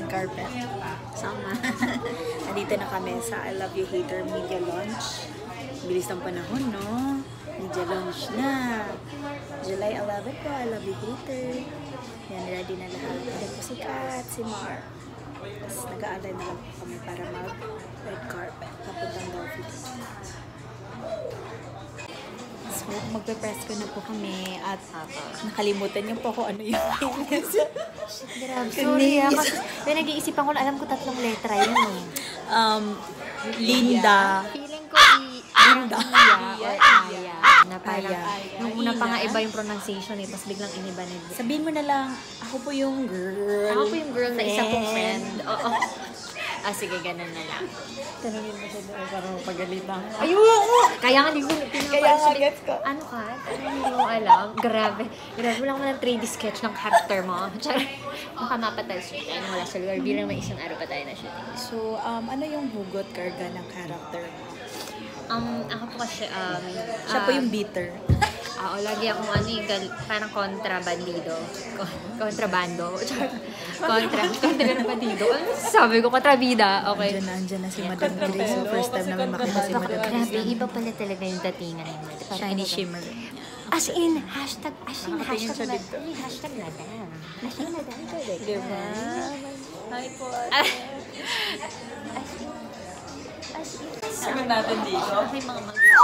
carpet. Sama. Nandito na kami sa I Love You Hater Media Launch. Bilis ng panahon, no? Media launch na. July 11 po, I Love You Hater. Yan, ready na lahat. Hindi po si Kat, si Mar. Tapos nag-aalay na lang po kami para mag-red carpet. Kapuntang Dolphin. So, magpe-Presscon na po kami at nakalimutan niyo po kung ano yung names. Grabe, sorry kasi nag-iisipan ko na alam ko 3 letra yun eh. Linda. Feeling ko Linda or Aya. Na parang, nung una pa nga iba yung pronunciation eh, tapos biglang iniba na. Sabihin mo na lang, ako po yung girl. Ako po yung girl na isa pong friend. Oo. Sige, ganun na lang. Tanungin mo siya doon para mapagalitan. Ayun! Kaya nga, di ko Kaya nga, gets ko. Ano ka? Hindi mo alam? Grabe. Wala ko ng 3D sketch ng character mo. Baka mapatay siya. Wala sa lugar. Bilang may isang araw pa tayo na shooting. So, ano yung hugot karga ng character mo? Ako po kasi, siya po yung bitter. Lagi akong parang kontrabandido. Kontrabando. Kontrabandido. Sabi ko, kontrabida. Okay. Andiyan na si Madam Grace. So, first time namin makita si Madam Grace. Grabe, iba pala talaga yung datingan niya. Shiny shimmer. As in, hashtag madam. Hashtag madam. Diba? Hi po. Sabi natin dito. May mga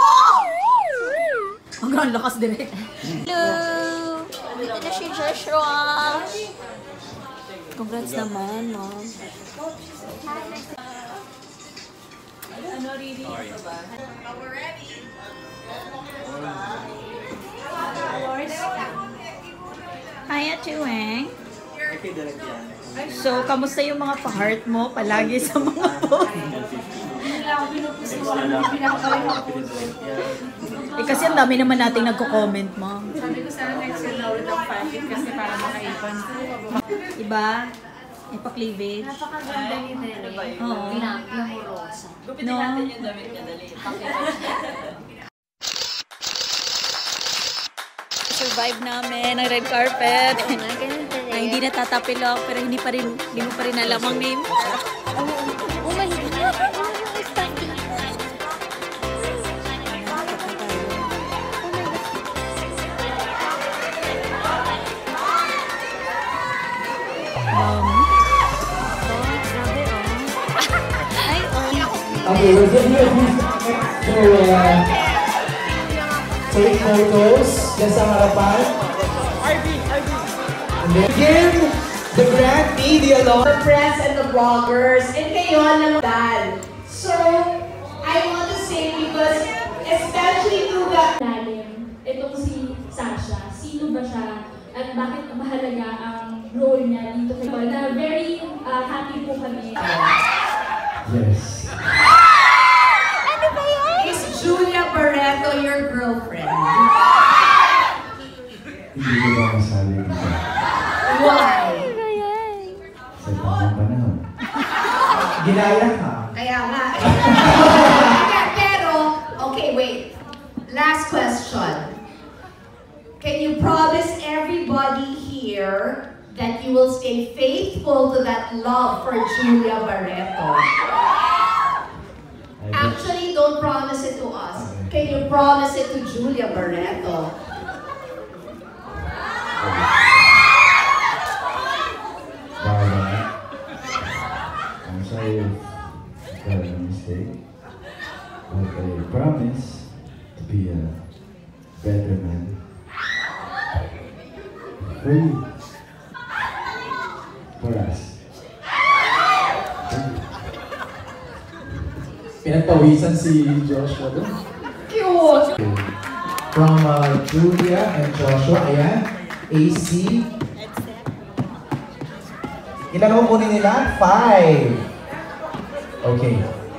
Ang lakas direct. Hello! Dito na si Joshua. Congrats naman, mom. Ano reading ito ba? We're ready. Hi, Atueng. So, kamusta yung mga pa-heart mo palagi sa mga post? Kasi ang dami naman nating nagko-comment, mo. Sabi ko sana next year na ulit ang fashion kasi para makaipon. Diba? Ipa-cleavage. Napakaganda ni Nere. Oo. Glamorosa. Gupitin natin yung damit niya, dali. Survive namin ang red carpet. Ay, hindi natatapilok pero hindi mo pa rin alam ang name. Oh my God! Okay, we're going to take photos dyan sa harapan. And then begin the grand media launch. The press and the bloggers, and ngayon naman. So, I want to say because, especially to the itong si Sasha, sino ba siya at bakit mahalaga ang role niya dito kay Paul, na very happy po kami. Yes. Ano ba yan? Is Julia Barreto your girlfriend? Hindi ko ba masabi dito? Why? Sa tamang panahon. Ginaya ka. Kaya nga. Pero, okay, wait. Last question. Can you promise everybody here that you will stay faithful to that love for Julia Barreto? Actually, don't promise it to us. Can you promise it to Julia Barreto? I'm sorry if that was a mistake, but I promise to be a better man for you, for us. Pinagpawisan si Joshua doon. Cute! From Julia and Joshua, ayan, AC. Ilan ako kunin nila? 5. Okay.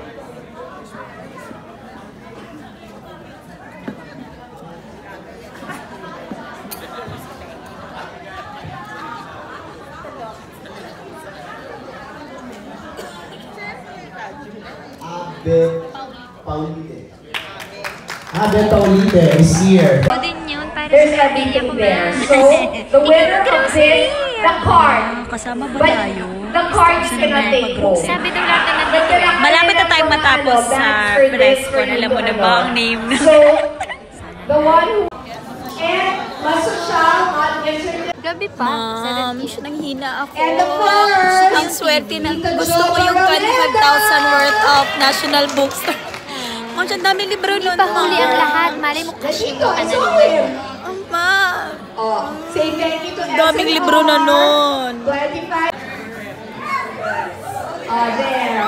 Abe Paulite is here. There's everything there. So, the winner of this, the card. Kasama ba tayo? the cards cannot take home. Sabi daw natin na But the Malapit na tayong matapos sa Presscon. Alam mo na ba ang name na? So, the one who... And, masosyal at entertainment. Gabi pa. Ma'am, nanghina ako. And the first, Ang swerte na. Gusto ko yung 25,000 worth of National Bookstore. Ma'am, siya daming libro nun. Pa huli ang lahat. Malay mo kasi mo kanalungan. Ma'am, Oh, say thank you to daming libro na nun. 25. Oh, there.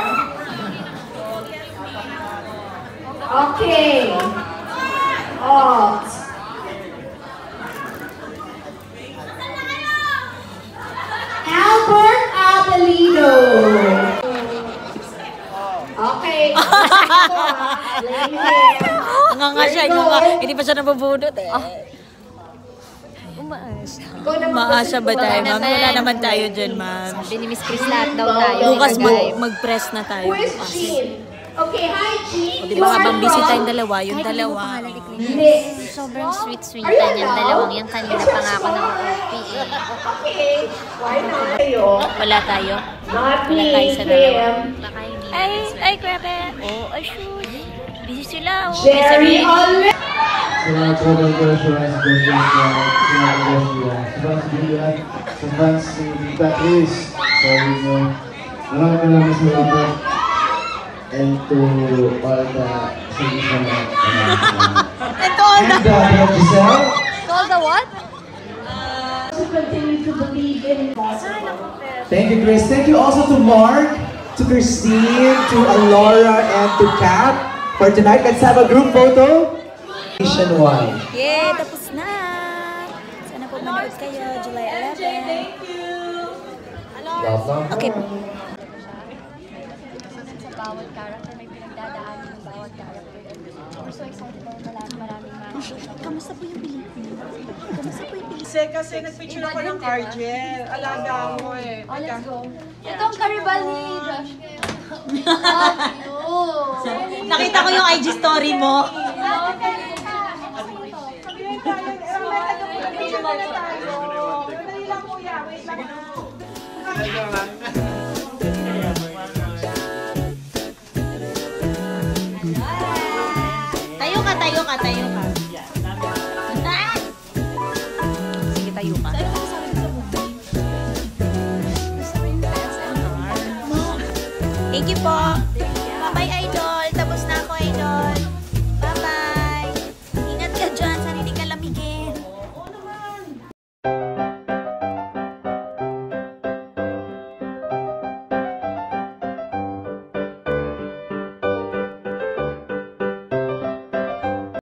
Okay. Oh. Albert Abelino. Okay. Blame him. Nga siya, hindi pa siya nabubudot eh. Umaas. Maasa ba tayo, ma'am? Wala naman tayo dyan, ma'am. Sabi ni Miss Chris lahat daw tayo. Bukas Guys. mag-press na tayo. Who is Jean? Okay, hi Jean. Di ba habang busy tayong dalawa, yung dalawa. Hindi. Sobrang sweet-sweetan yung dalawang yan. Kanina pa nga ako ng OP eh. Okay. Why not? Kayo. Wala tayo. Not Wala me, tayo sa dalawa. Kim. Baka hindi. Ay, grabe. Oh, shoot. Busy sila. Oh. Jerry Oliver. Salamat po ng Joshua, sa Joshua, salamat Joshua. Sa fans ni Julia, sa fans ni Tita Chris, sa inyo. Maraming salamat. And to all the singers naman. And to all the... And Giselle. Call the what? To continue to believe in Thank you, Chris. Thank you also to Mark, to Christine, to Alora, and to Kat for tonight. Let's have a group photo. Nationwide. Yeah, tapos na. Sana po manood kayo, July 11. Thank you. Okay. Sa bawat character, may pinagdadaanan ng bawat character. We're so excited na maraming Kamusta po yung Pilipino? Kamusta po yung Pilipino? Kasi nagpicture ako ng Cargel. Alaga mo eh. Oh, let's go. Ito ang karibal ni Josh. Nakita ko yung IG story mo. Tayo ka. Sige, tayo ka. Thank you po. Bye-bye, Idol.